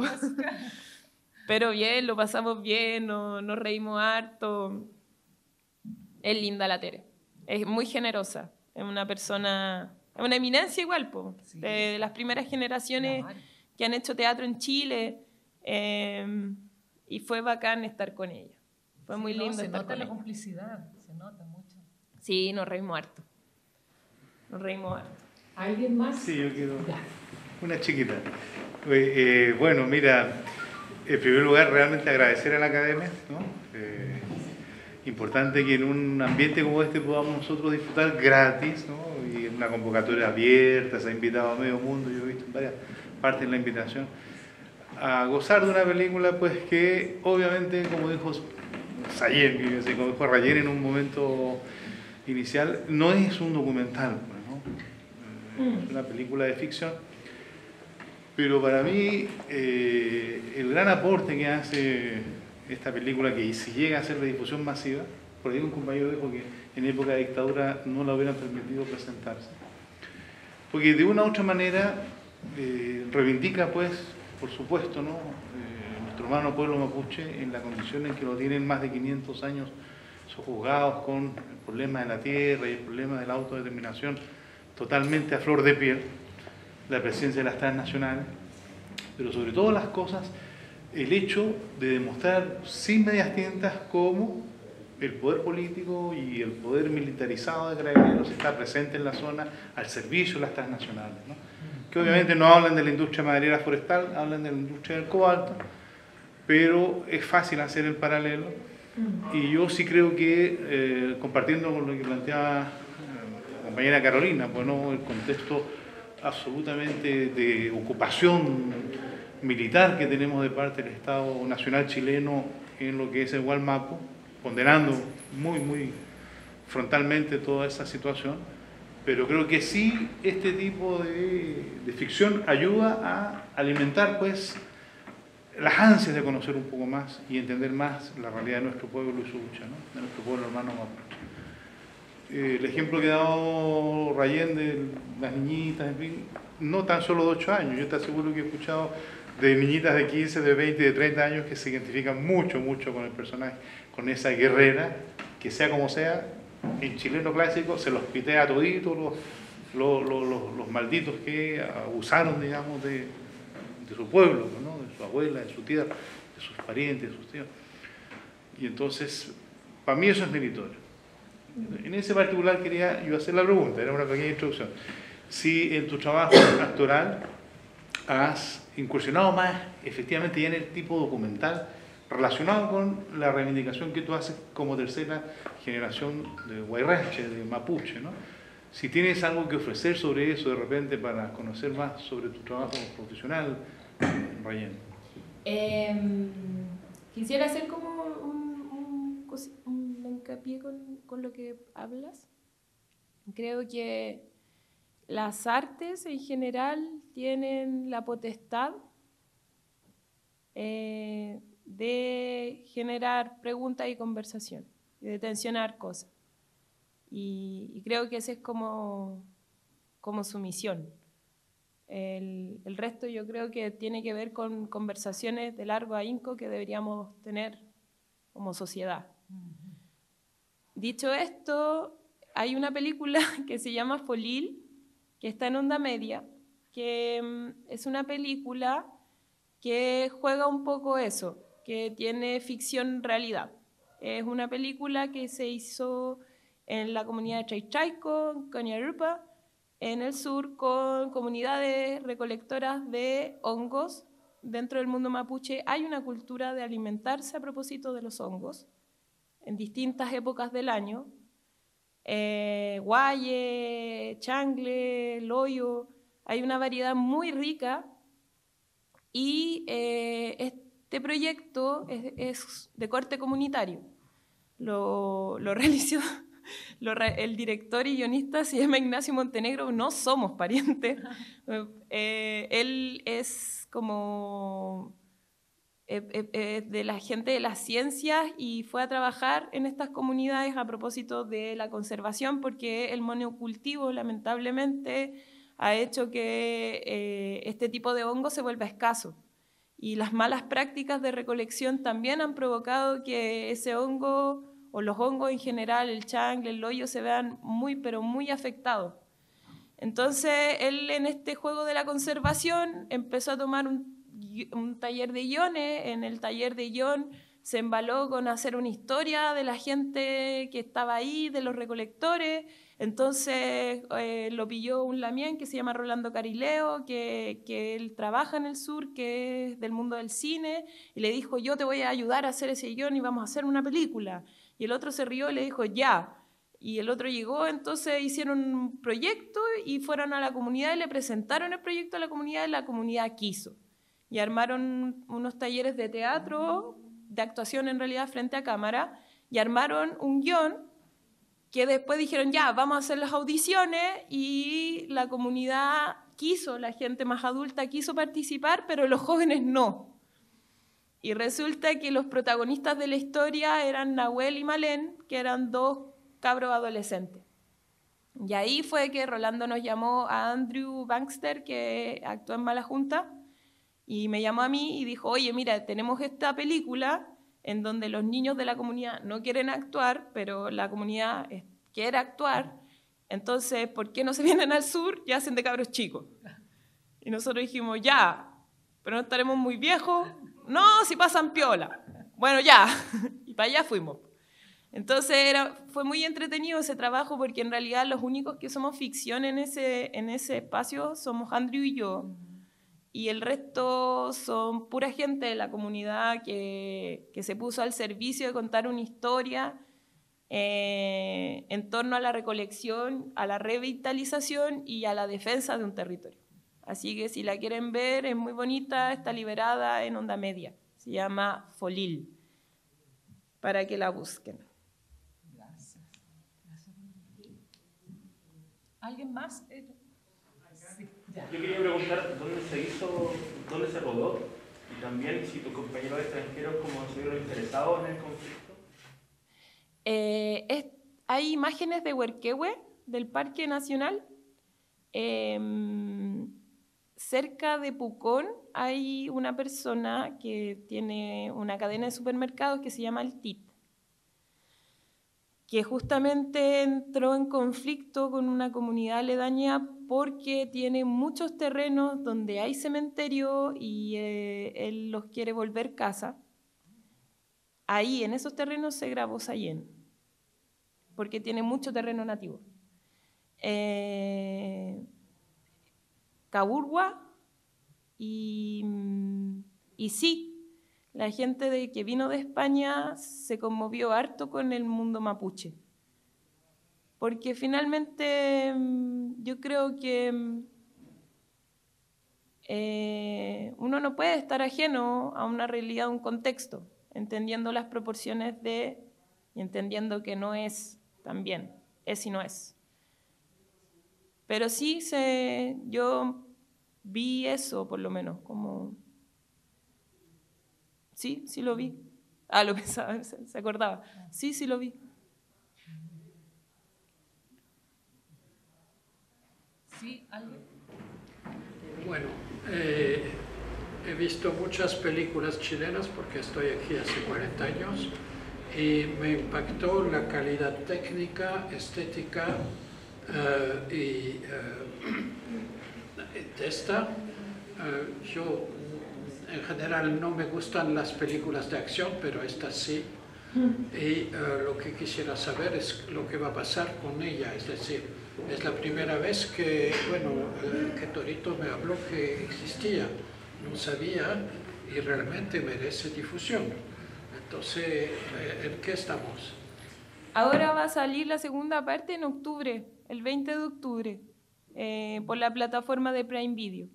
Pero bien, lo pasamos bien, nos, nos reímos harto. Es linda la Tere. Es muy generosa, es una persona, es una eminencia igual, po, sí, de, de las primeras generaciones claro. que han hecho teatro en Chile, eh, y fue bacán estar con ella. Fue sí, muy lindo no, se estar nota con la ella. complicidad, se nota mucho. Sí, nos reímos harto. Nos reímos harto. ¿Alguien más? Sí, yo quiero. Ya. Una chiquita. Eh, eh, bueno, mira, en primer lugar, realmente agradecer a la Academia, ¿no? Eh, Importante que en un ambiente como este podamos nosotros disfrutar gratis, ¿no? Y en una convocatoria abierta, se ha invitado a medio mundo, yo he visto en varias partes la invitación, a gozar de una película pues que obviamente, como dijo Sayer, como dijo Rayer en un momento inicial, no es un documental, ¿no? Es una película de ficción, pero para mí eh, el gran aporte que hace esta película, que si llega a ser de difusión masiva, por ahí un compañero dijo que en época de dictadura no la hubieran permitido presentarse, porque de una u otra manera eh, reivindica pues, por supuesto, ¿no? eh, nuestro hermano pueblo mapuche en la condición en que lo tienen más de quinientos años sojuzgados con el problema de la tierra y el problema de la autodeterminación totalmente a flor de piel, la presencia de las transnacionales, pero sobre todas las cosas el hecho de demostrar sin medias tintas cómo el poder político y el poder militarizado de Carabineros está presente en la zona al servicio de las transnacionales, ¿no? Que obviamente no hablan de la industria maderera forestal, hablan de la industria del cobalto, pero es fácil hacer el paralelo y yo sí creo que, eh, compartiendo con lo que planteaba la compañera Carolina, bueno, el contexto absolutamente de ocupación militar que tenemos de parte del Estado Nacional chileno en lo que es el Gualmapu, condenando muy, muy frontalmente toda esa situación, pero creo que sí este tipo de, de ficción ayuda a alimentar pues las ansias de conocer un poco más y entender más la realidad de nuestro pueblo y su lucha, ¿no? De nuestro pueblo hermano mapuche. Eh, el ejemplo que ha dado Rayén de las niñitas, en fin, no tan solo de ocho años, yo te aseguro que he escuchado de niñitas de quince, de veinte, de treinta años que se identifican mucho, mucho con el personaje, con esa guerrera, que sea como sea, en chileno clásico se los pitea a toditos los, los, los, los, los malditos que abusaron, digamos, de, de su pueblo, ¿no? De su abuela, de su tierra, de sus parientes, de sus tíos. Y entonces, para mí eso es meritorio. En ese particular quería yo hacer la pregunta, era una pequeña introducción. Si en tu trabajo actoral has incursionado más efectivamente ya en el tipo documental relacionado con la reivindicación que tú haces como tercera generación de Guayranche, de Mapuche, ¿no? si tienes algo que ofrecer sobre eso de repente para conocer más sobre tu trabajo profesional, Rayen. Eh, quisiera hacer como un, un, un hincapié con, con lo que hablas. Creo que las artes en general tienen la potestad eh, de generar preguntas y conversación, y de tensionar cosas. Y, y creo que esa es como, como su misión. El, el resto yo creo que tiene que ver con conversaciones de largo ahínco que deberíamos tener como sociedad. Uh-huh. Dicho esto, hay una película que se llama Folil, que está en Onda Media, que um, es una película que juega un poco eso, que tiene ficción-realidad. Es una película que se hizo en la comunidad de Chaychayco, Cañarupa, en el sur, con comunidades recolectoras de hongos. Dentro del mundo mapuche hay una cultura de alimentarse a propósito de los hongos en distintas épocas del año. Eh, guaye, changle, loyo, hay una variedad muy rica y eh, este proyecto es, es de corte comunitario. Lo, lo realizó lo, el director y guionista se llama Ignacio Montenegro, no somos parientes. eh, él es como eh, eh, de la gente de las ciencias y fue a trabajar en estas comunidades a propósito de la conservación, porque el monocultivo lamentablemente ha hecho que eh, este tipo de hongo se vuelva escaso. Y las malas prácticas de recolección también han provocado que ese hongo, o los hongos en general, el changle, el loyo, se vean muy, pero muy afectados. Entonces, él en este juego de la conservación empezó a tomar un, un taller de guiones. En el taller de guión se embaló con hacer una historia de la gente que estaba ahí, de los recolectores. Entonces eh, lo pilló un lamien que se llama Rolando Carileo, que, que él trabaja en el sur, que es del mundo del cine, y le dijo, yo te voy a ayudar a hacer ese guión y vamos a hacer una película. Y el otro se rió y le dijo, ya. Y el otro llegó, entonces hicieron un proyecto y fueron a la comunidad y le presentaron el proyecto a la comunidad y la comunidad quiso. Y armaron unos talleres de teatro, de actuación en realidad frente a cámara, y armaron un guión que después dijeron, ya, vamos a hacer las audiciones, y la comunidad quiso, la gente más adulta quiso participar, pero los jóvenes no. Y resulta que los protagonistas de la historia eran Nahuel y Malén, que eran dos cabros adolescentes. Y ahí fue que Rolando nos llamó a Andrew Bankster, que actuó en Mala Junta, y me llamó a mí y dijo, oye, mira, tenemos esta película en donde los niños de la comunidad no quieren actuar, pero la comunidad quiere actuar, entonces, ¿por qué no se vienen al sur y hacen de cabros chicos? Y nosotros dijimos, ya, pero no estaremos muy viejos. No, si pasan piola. Bueno, ya, y para allá fuimos. Entonces era, fue muy entretenido ese trabajo, porque en realidad los únicos que somos ficción en ese, en ese espacio somos Andrew y yo, y el resto son pura gente de la comunidad que, que se puso al servicio de contar una historia eh, en torno a la recolección, a la revitalización y a la defensa de un territorio. Así que si la quieren ver, es muy bonita, está liberada en Onda Media. Se llama Folil, para que la busquen. Gracias. Gracias. ¿Alguien más? Sí, ya. Yo quería preguntar dónde se hizo, dónde se rodó, y también si tus compañeros extranjeros como estuvieron interesados en el conflicto. Eh, es, hay imágenes de Huerquehue, del Parque Nacional. Eh, cerca de Pucón hay una persona que tiene una cadena de supermercados que se llama El Tit, que justamente entró en conflicto con una comunidad aledaña porque tiene muchos terrenos donde hay cementerio y eh, él los quiere volver casa. Ahí, en esos terrenos, se grabó Sayén, porque tiene mucho terreno nativo. Eh, Caburgua y, y sí, la gente de, que vino de España se conmovió harto con el mundo mapuche. porque finalmente yo creo que eh, uno no puede estar ajeno a una realidad, a un contexto, entendiendo las proporciones de, y entendiendo que no es también, es y no es. Pero sí, se, yo vi eso, por lo menos, como... Sí, sí lo vi. Ah, lo pensaba, se, se acordaba. Sí, sí lo vi. Sí, algo. Bueno, eh, he visto muchas películas chilenas porque estoy aquí hace cuarenta años y me impactó la calidad técnica, estética uh, y uh, de esta. Uh, yo en general no me gustan las películas de acción, pero esta sí. Y uh, lo que quisiera saber es lo que va a pasar con ella, es decir, es la primera vez que, bueno, uh, que Torito me habló que existía, no sabía y realmente merece difusión. Entonces, ¿en qué estamos? Ahora va a salir la segunda parte en octubre, el veinte de octubre, eh, por la plataforma de Prime Video.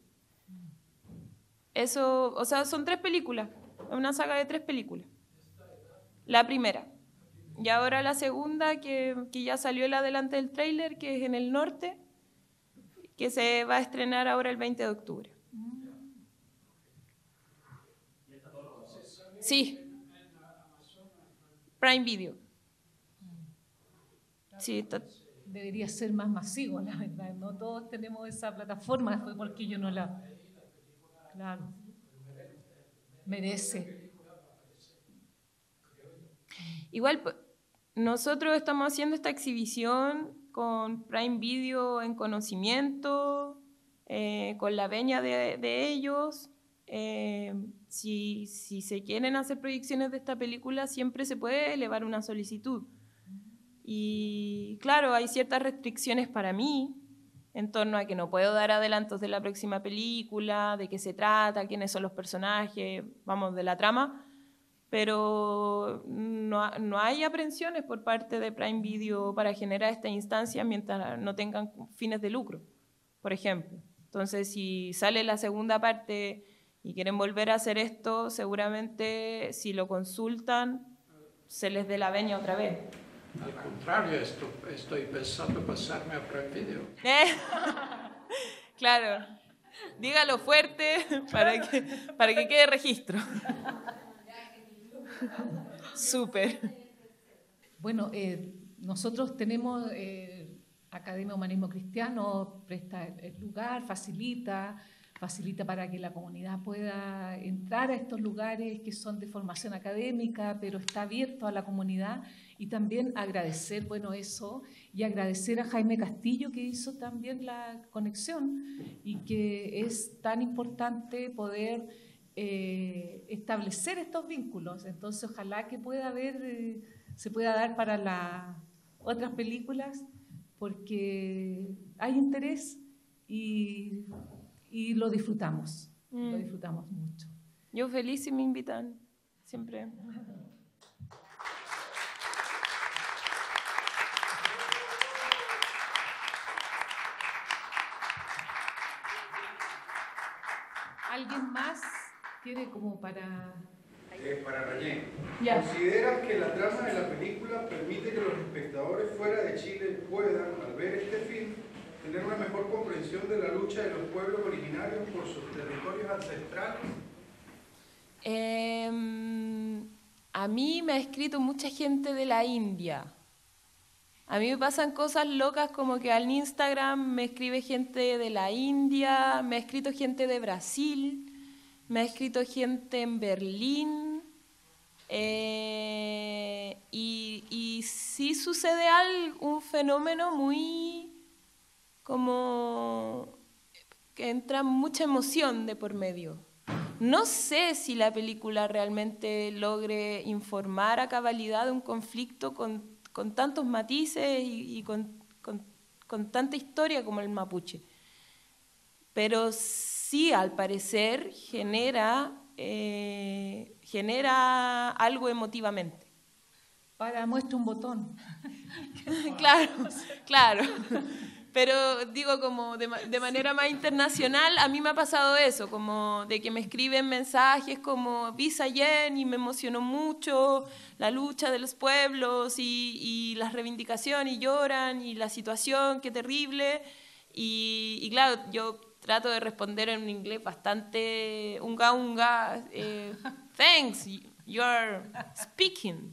Eso, o sea, son tres películas, una saga de tres películas. La primera. Y ahora la segunda, que, que ya salió el adelante del tráiler, que es en el norte, que se va a estrenar ahora el veinte de octubre. Sí. Prime Video. Sí, está... Debería ser más masivo, la verdad. No todos tenemos esa plataforma, fue porque yo no la... Claro. Merece. Igual, nosotros estamos haciendo esta exhibición con Prime Video en conocimiento, eh, con la veña de, de ellos. Eh, si, si se quieren hacer proyecciones de esta película, siempre se puede elevar una solicitud. Y claro, hay ciertas restricciones para mí en torno a que no puedo dar adelantos de la próxima película, de qué se trata, quiénes son los personajes, vamos, de la trama, pero no, no hay aprensiones por parte de Prime Video para generar esta instancia mientras no tengan fines de lucro, por ejemplo. Entonces, si sale la segunda parte y quieren volver a hacer esto, seguramente si lo consultan, se les dé la veña otra vez. Al contrario, esto, estoy pensando pasarme a Prime Video. ¿Eh? Claro, dígalo fuerte para que, para que quede registro. Súper. Bueno, eh, nosotros tenemos, eh, Academia Humanismo Cristiano presta el lugar, facilita, facilita para que la comunidad pueda entrar a estos lugares que son de formación académica, pero está abierto a la comunidad. Y también agradecer, bueno, eso, y agradecer a Jaime Castillo, que hizo también la conexión y que es tan importante poder eh, establecer estos vínculos. Entonces, ojalá que pueda haber, eh, se pueda dar para las otras películas, porque hay interés y, y lo disfrutamos, mm. lo disfrutamos mucho. Yo feliz si me invitan, siempre. ¿Alguien más quiere como para...? Eh, para Rayén. Ya. ¿Consideras que la trama de la película permite que los espectadores fuera de Chile puedan, al ver este film, tener una mejor comprensión de la lucha de los pueblos originarios por sus territorios ancestrales? Eh, a mí me ha escrito mucha gente de la India. A mí me pasan cosas locas como que al Instagram me escribe gente de la India, me ha escrito gente de Brasil, me ha escrito gente en Berlín, eh, y, y sí sucede algo, un fenómeno muy como que entra mucha emoción de por medio. No sé si la película realmente logre informar a cabalidad de un conflicto con con tantos matices y, y con, con, con tanta historia como el mapuche. Pero sí, al parecer, genera, eh, genera algo emotivamente. Para muestra un botón. Claro, claro. Pero digo, como de, de manera más internacional, a mí me ha pasado eso, como de que me escriben mensajes como vi Sayen y me emocionó mucho la lucha de los pueblos y, y las reivindicaciones y lloran y la situación, qué terrible. Y, y claro, yo trato de responder en un inglés bastante unga unga, eh, thanks, you're speaking.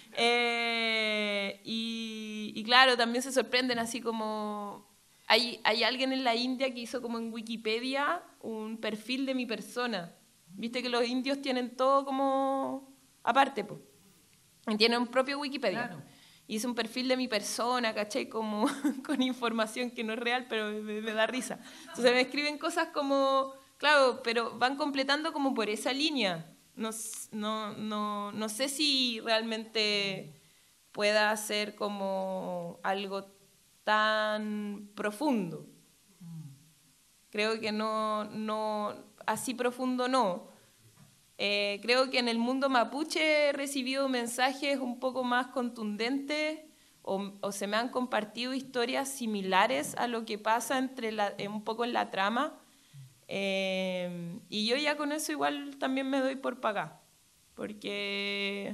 Eh, y, y claro, también se sorprenden así como... Hay, hay alguien en la India que hizo como en Wikipedia un perfil de mi persona. Viste que los indios tienen todo como aparte, pues. Tienen un propio Wikipedia. Claro. Hice un perfil de mi persona, ¿cachai? Como con información que no es real, pero me, me da risa. Entonces me escriben cosas como... Claro, pero van completando como por esa línea. No, no, no, no sé si realmente pueda ser como algo tan profundo. Creo que no, no así profundo no. Eh, creo que en el mundo mapuche he recibido mensajes un poco más contundentes o, o se me han compartido historias similares a lo que pasa entre la, un poco en la trama. Eh, y yo ya con eso igual también me doy por pagar, porque,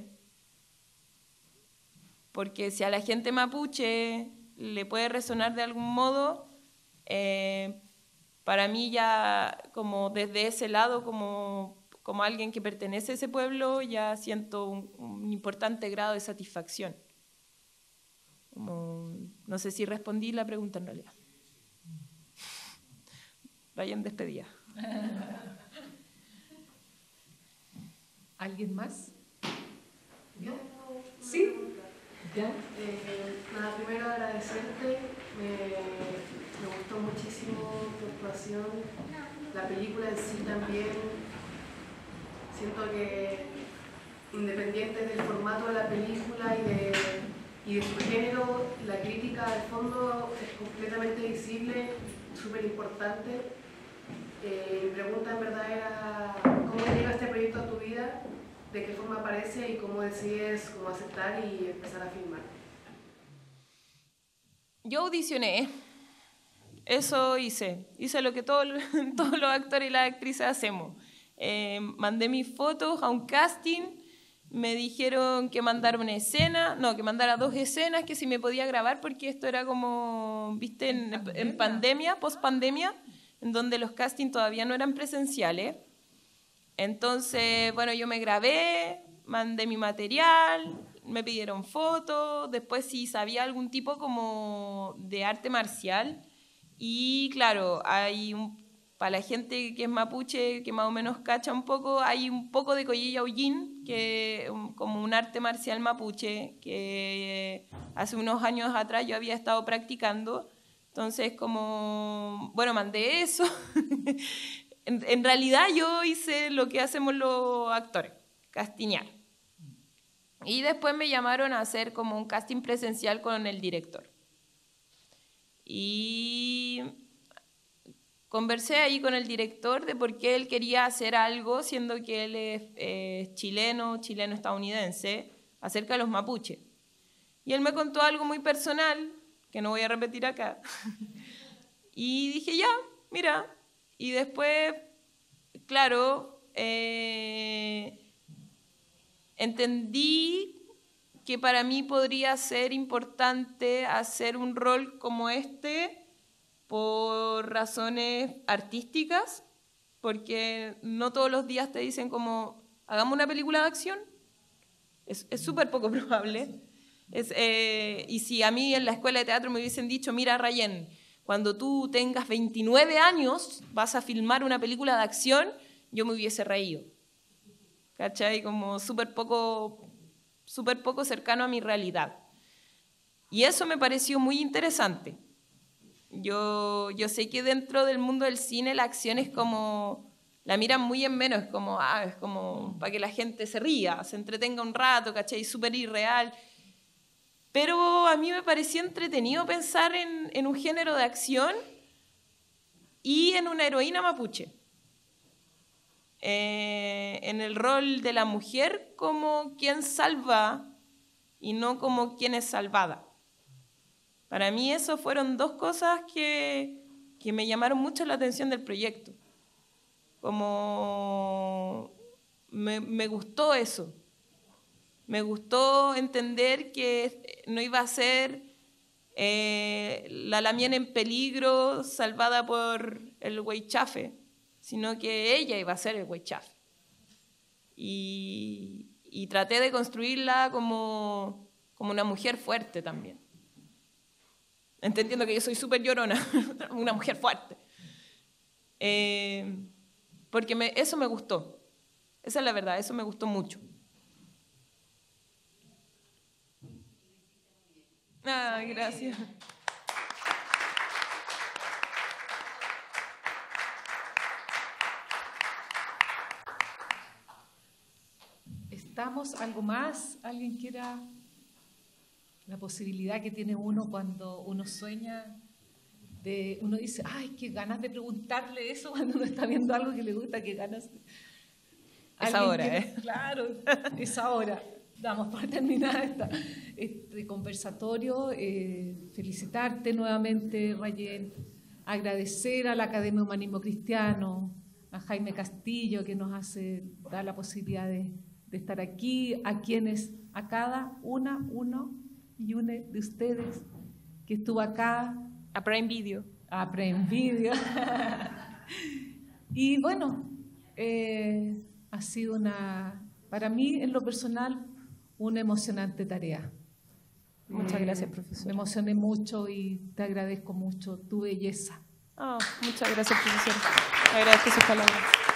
porque si a la gente mapuche le puede resonar de algún modo, eh, para mí ya como desde ese lado, como, como alguien que pertenece a ese pueblo, ya siento un, un importante grado de satisfacción. Como, no sé si respondí la pregunta en realidad. Vayan despedida. ¿Alguien más? ¿Yo? ¿Sí? ¿Ya? Eh, nada, primero agradecerte, me, me gustó muchísimo tu actuación, la película en sí también. Siento que independiente del formato de la película y de, y de su género, la crítica al fondo es completamente visible, súper importante. Eh, mi pregunta en verdad era ¿cómo llega este proyecto a tu vida? ¿De qué forma aparece y cómo decides cómo aceptar y empezar a filmar? Yo audicioné, eso hice, hice lo que todo, todos los actores y las actrices hacemos. Eh, mandé mis fotos a un casting, me dijeron que mandara una escena, no, que mandara dos escenas, que si me podía grabar porque esto era como, viste, en, en pandemia, en pandemia post pandemia, en donde los castings todavía no eran presenciales. Entonces, bueno, yo me grabé, mandé mi material, me pidieron fotos, después si sabía algún tipo como de arte marcial. Y claro, hay un, para la gente que es mapuche, que más o menos cacha un poco, hay un poco de Collella Ullín, que um, como un arte marcial mapuche, que hace unos años atrás yo había estado practicando. Entonces, como, bueno, mandé eso. en, en realidad yo hice lo que hacemos los actores, castiñar. Y después me llamaron a hacer como un casting presencial con el director. Y conversé ahí con el director de por qué él quería hacer algo, siendo que él es eh, chileno, chileno-estadounidense, acerca de los mapuches. Y él me contó algo muy personal, que no voy a repetir acá. Y dije, ya, mira. Y después, claro, eh, entendí que para mí podría ser importante hacer un rol como este por razones artísticas, porque no todos los días te dicen como, hagamos una película de acción. Es súper poco probable. Es, eh, y si a mí en la escuela de teatro me hubiesen dicho, mira, Rayen, cuando tú tengas veintinueve años vas a filmar una película de acción, yo me hubiese reído. ¿Cachai? Como súper poco, súper poco cercano a mi realidad. Y eso me pareció muy interesante. Yo, yo sé que dentro del mundo del cine la acción es como, la miran muy en menos, es como, ah, es como para que la gente se ría, se entretenga un rato, ¿cachai? Súper irreal. Pero a mí me pareció entretenido pensar en, en un género de acción y en una heroína mapuche. Eh, en el rol de la mujer como quien salva y no como quien es salvada. Para mí eso fueron dos cosas que, que me llamaron mucho la atención del proyecto. Como me, me gustó eso. Me gustó entender que no iba a ser eh, la Lamien en peligro salvada por el Weichafe, sino que ella iba a ser el Weichafe. Y, y traté de construirla como, como una mujer fuerte también. Entendiendo que yo soy súper llorona, una mujer fuerte. Eh, porque me, eso me gustó. Esa es la verdad, eso me gustó mucho. Ah, gracias. ¿Estamos? ¿Algo más? ¿Alguien quiera? La posibilidad que tiene uno cuando uno sueña, de, uno dice, ay, qué ganas de preguntarle eso cuando uno está viendo algo que le gusta, qué ganas. Es ahora, quiere, ¿eh? Claro, es ahora. Damos por terminada esta, este conversatorio. Eh, felicitarte nuevamente, Rayen, agradecer a la Academia de Humanismo Cristiano, a Jaime Castillo, que nos hace dar la posibilidad de, de estar aquí, a quienes, a cada una, uno y una de ustedes que estuvo acá. A Prime Video. A Prime Video. Y bueno, eh, ha sido una, para mí en lo personal, una emocionante tarea. Muchas eh, gracias, profesor. Me emocioné mucho y te agradezco mucho tu belleza. Oh, muchas gracias, profesor. Agradezco sus palabras.